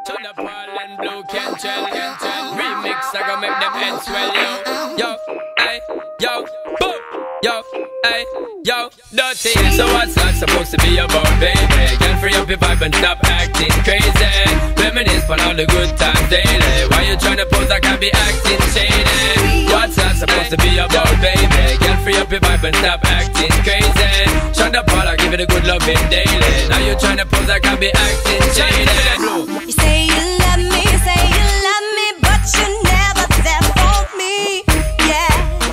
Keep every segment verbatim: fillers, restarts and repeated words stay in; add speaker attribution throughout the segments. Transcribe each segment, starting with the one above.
Speaker 1: To the Paul and Blue Cantrell, Cantrell remix, I gon' make them heads swell, yo. Yo, ay, yo, boom. Yo, ay, yo, dirty. So what's that supposed to be about, baby? Girl, free up your vibe and stop acting crazy. Reminisce on all the good times daily. Why you tryna pose like I be acting shady? What's that supposed to be about, baby? Girl, free up your vibe and stop acting crazy. Shut up, all I give it a good loving daily. Now you tryna pose like I be acting shady.
Speaker 2: You say you love me, say you love me, but you're never there for me. Yeah.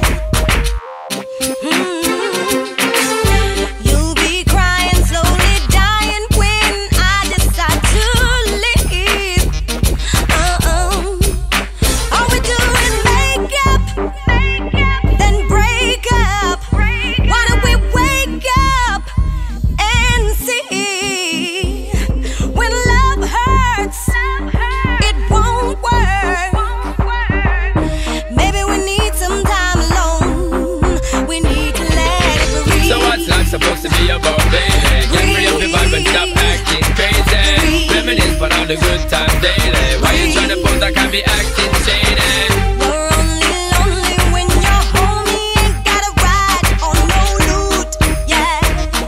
Speaker 2: You'll be crying, slowly dying when I decide to leave. Uh-uh. All we do is make up, then break up. Why don't we wake up and see? When love hurts, it won't work. Maybe we need some time alone. We need to let it breathe.
Speaker 1: So what's life supposed to be about, baby? Get free up your vibe and stop acting crazy. Reminisce on all the good times daily. Why you tryna pose like I be acting shady?
Speaker 2: You're only lonely when you're home. You ain't got a ride or no loot. Yeah.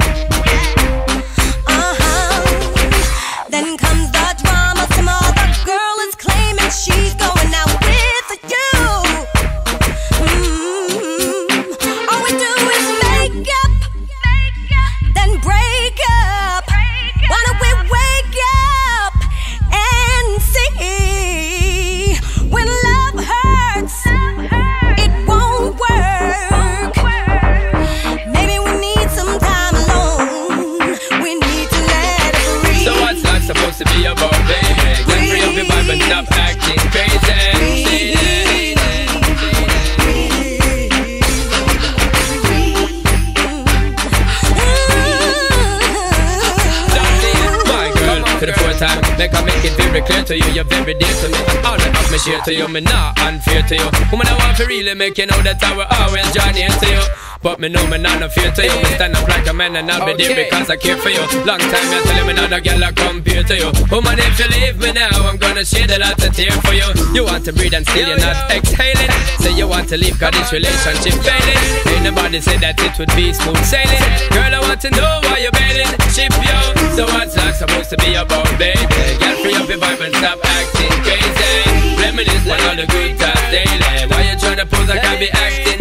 Speaker 2: Uh-huh. Then comes the drama. Some other girl is claiming she's going out with you. Mm-hmm. All we do is make up, then break up. Why don't we wake up and see? When love hurts, it won't work. Maybe we need some time alone. We need to let it breathe.
Speaker 1: So what's life supposed to be about, baby? Get free up your vibe and stop acting crazy. My girl, to the fourth time, make I make it very clear to you, you're very dear to me. All I have me share to you, me not unfair to you. Woman, I want to really make you know that I will always join here to you. But me know me not no fear to you. Me stand up like a man and I'll be there because I care for you. Long time I tell you me not a girl I compare to you. Woman, if you leave me now, I'm gonna shed a lot of tears for you. You want to breathe and still you're not exhaling. Say you want to leave cause this relationship failing. Ain't nobody said that it would be smooth sailing. Girl, I want to know why you're bailing. Ship yo. So what's that supposed to be about, baby? Get free up your vibe and stop acting crazy. Reminisce on all the good times daily. Why you tryna pose like I be acting